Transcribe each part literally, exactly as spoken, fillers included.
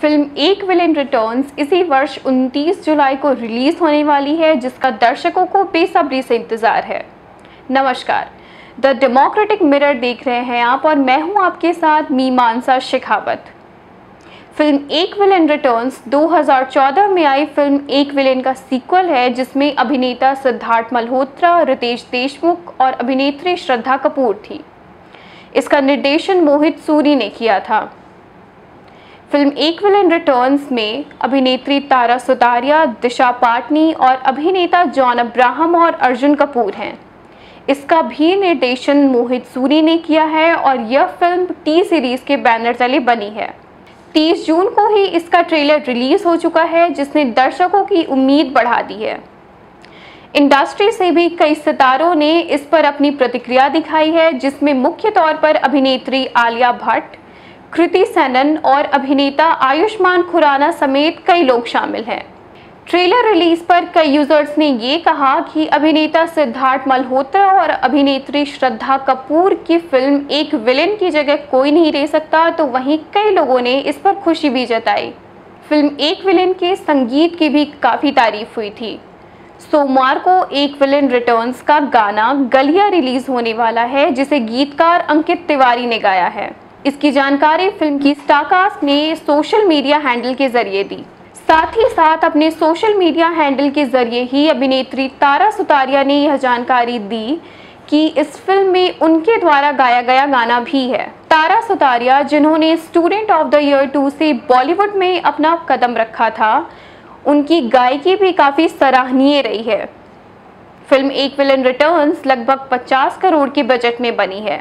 Film Ek villain returns इसी वर्ष उनतीस जुलाई को रिलीज होने वाली है, जिसका दर्शकों को बेसब्री से इंतजार है। नमस्कार, द डेमोक्रेटिक मिरर देख रहे हैं आप और मैं हूं आपके साथ Mimansa Shekhawat. Film Ek villain returns दो हज़ार चौदह में आई फिल्म एक विलेन का सीक्वल है, जिसमें अभिनेता सिद्धार्थ मल्होत्रा, रितेश देशमुख और अभिनेत्री श्रद्धा कपूर थी। इसका निर्देशन मोहित सूरी ने किया था। फिल्म एक विलेन रिटर्न्स में अभिनेत्री तारा सुतारिया, दिशा पाटनी और अभिनेता जॉन अब्राहम और अर्जुन कपूर हैं। इसका भी निर्देशन मोहित सूरी ने किया है और यह फिल्म टी सीरीज के बैनर तले बनी है। तीस जून को ही इसका ट्रेलर रिलीज हो चुका है, जिसने दर्शकों की उम्मीद बढ़ा दी है। इंडस्ट्री से भी कई सितारों ने इस पर अपनी प्रतिक्रिया दिखाई है, जिसमें मुख्य तौर पर अभिनेत्री आलिया भट्ट, कृति सेनन और अभिनेता आयुष्मान खुराना समेत कई लोग शामिल हैं। ट्रेलर रिलीज पर कई यूजर्स ने ये कहा कि अभिनेता सिद्धार्थ मल्होत्रा और अभिनेत्री श्रद्धा कपूर की फिल्म एक विलेन की जगह कोई नहीं ले सकता, तो वहीं कई लोगों ने इस पर खुशी भी जताई। फिल्म एक विलेन के संगीत की भी काफ़ी तारीफ हुई थी। सोमवार को एक विलेन रिटर्न्स का गाना गलिया रिलीज होने वाला है, जिसे गीतकार अंकित तिवारी ने गाया है। इसकी जानकारी फिल्म की स्टारकास्ट ने सोशल मीडिया हैंडल के जरिए दी। साथ ही साथ अपने सोशल मीडिया हैंडल के जरिए ही अभिनेत्री तारा सुतारिया ने यह जानकारी दी कि इस फिल्म में उनके द्वारा गाया गया गाना भी है। तारा सुतारिया, जिन्होंने student of the year two से बॉलीवुड में अपना कदम रखा था, उनकी गायकी भी काफ़ी सराहनीय रही है। फिल्म एक विलेन रिटर्न्स लगभग पचास करोड़ के बजट में बनी है।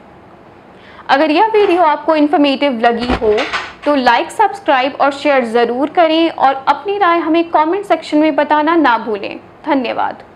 अगर यह वीडियो आपको इन्फॉर्मेटिव लगी हो तो लाइक, सब्सक्राइब और शेयर ज़रूर करें और अपनी राय हमें कमेंट सेक्शन में बताना ना भूलें। धन्यवाद।